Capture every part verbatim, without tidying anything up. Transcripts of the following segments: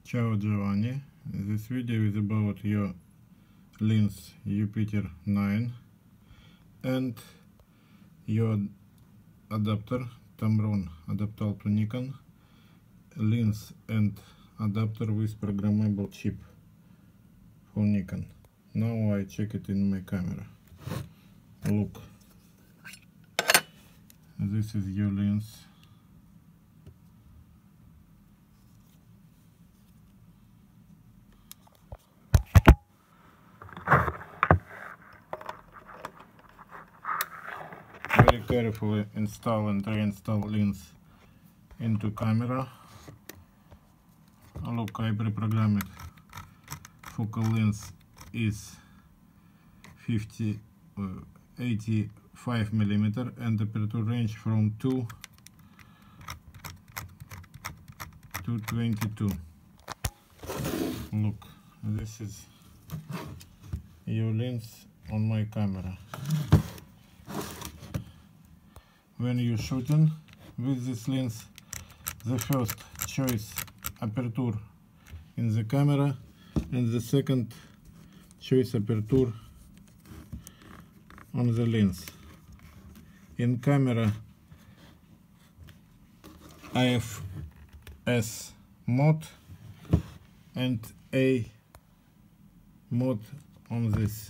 Ciao Giovanni, this video is about your lens Jupiter nine and your adapter Tamron adapter to Nikon, lens and adapter with programmable chip for Nikon. Now I check it in my camera. Look, this is your lens. Very carefully install and reinstall lens into camera. Look, I pre-programmed focal length is fifty, uh, eighty-five millimeter and aperture range from two to twenty-two. Look, this is your lens on my camera. When you're shooting with this lens, the first choice aperture in the camera and the second choice aperture on the lens. In camera I F S mode and A mode on this.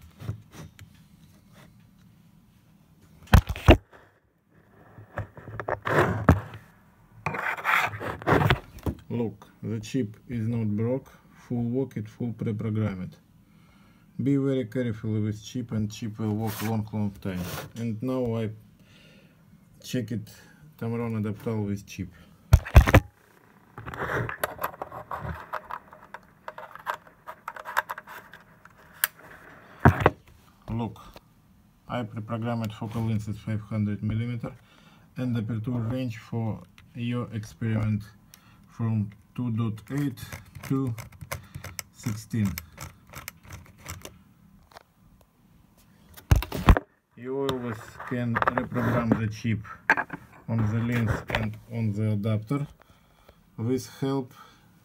Look, the chip is not broke, full work it, full pre-programmed. Be very careful with chip and chip will work long long time. And now I check it Tamron adapter with chip. Look, I pre-programmed focal length is five hundred millimeter and aperture range for your experiment from two point eight to sixteen. You always can reprogram the chip on the lens and on the adapter with help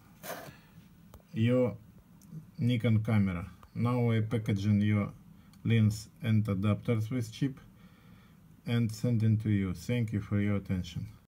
your Nikon camera. Now I packaging your lens and adapters with chip and sending to you. Thank you for your attention.